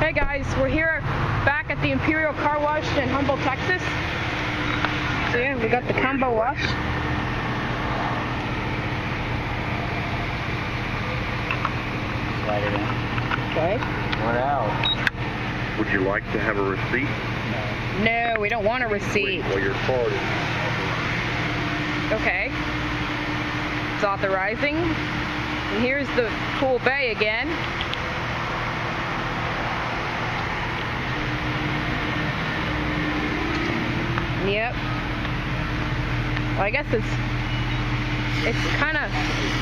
Hey guys, we're here back at the Imperial Car Wash in Humboldt, Texas. So yeah, we got the combo wash. Slide it in. Okay. What else? Would you like to have a receipt? No, we don't want a receipt. Well, your card is Okay. It's authorizing. And here's the pool bay again. Yep. Well, I guess it's kind of,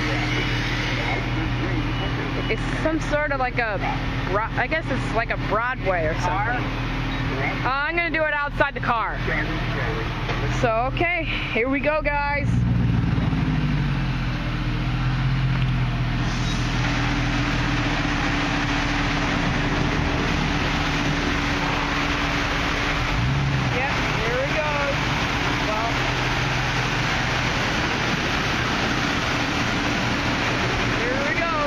it's some sort of like a, I guess it's like a Broadway or something. I'm going to do it outside the car. So, okay, here we go, guys. Yep, here we go. Well, here we go.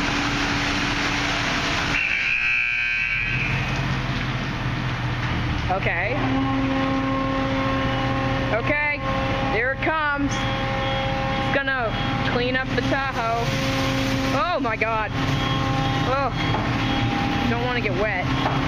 Okay. Okay, there it comes. It's gonna clean up the Tahoe. Oh my God. Oh, don't want to get wet.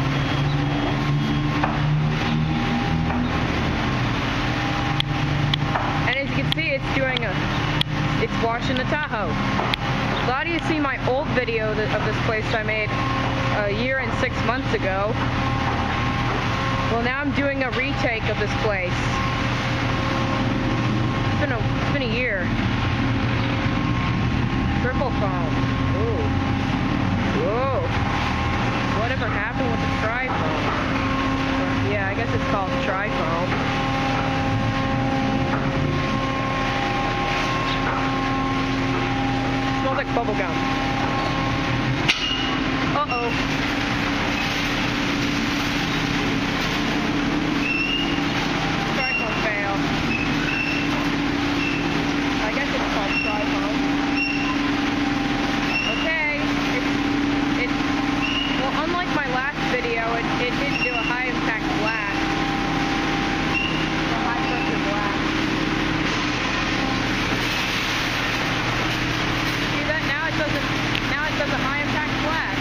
And as you can see, it's washing the Tahoe. A lot of you see my old video of this place I made a year and 6 months ago. Well, now I'm doing a retake of this place. It's been a year. Triple foam. Ooh. Whoa. Whatever happened with the tri-foam? Yeah, I guess it's called tri-foam. Smells like bubble gum. Uh-oh. It did do a high impact blast. A high pressure blast. See that? Now it does a high impact blast.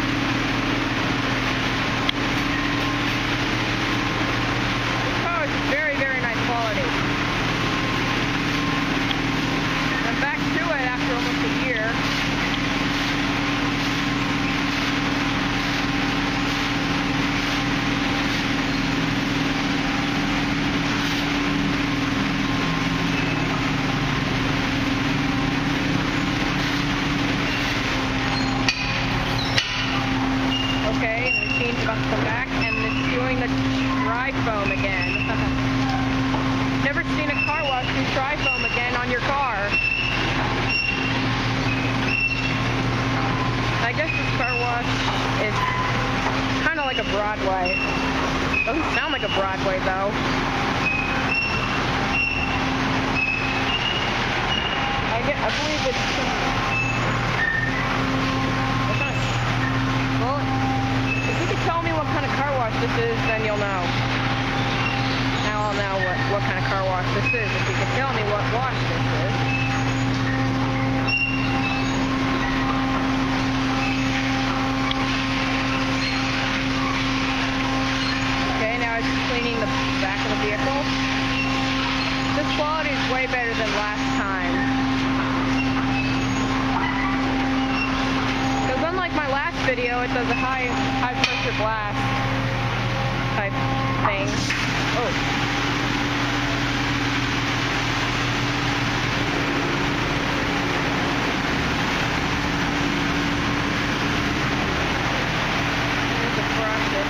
This car is very, very nice quality. I'm back to it after almost a year. About to come back, and it's doing the tri-foam again. Never seen a car wash do tri-foam again on your car. I guess this car wash is kind of like a Broadway. Doesn't sound like a Broadway though. I believe it's tell me what kind of car wash this is, then you'll know. Now I'll know what kind of car wash this is, if you can tell me what wash this is. Okay, now it's cleaning the back of the vehicle. This quality is way better than last time. Because unlike my last video, it does a high pressure blast type thing. Oh. There's a faucet.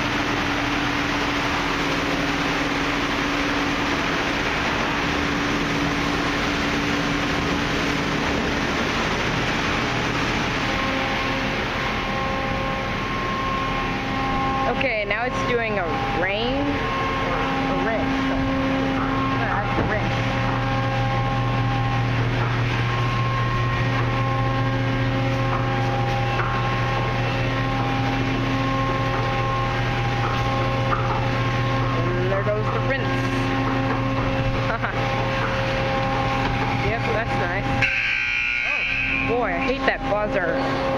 Okay, now it's doing a rain or a rinse. That's a rinse. saws are